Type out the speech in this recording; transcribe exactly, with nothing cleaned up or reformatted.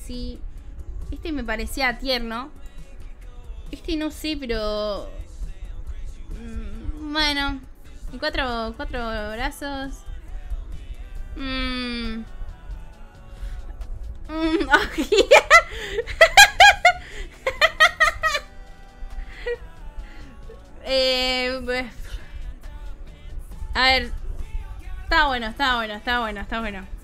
sí. Este me parecía tierno. Este no sé, pero... Bueno. Y cuatro, cuatro brazos. Mmm... Mmm... eh... A ver... Está bueno, está bueno, está bueno, está bueno.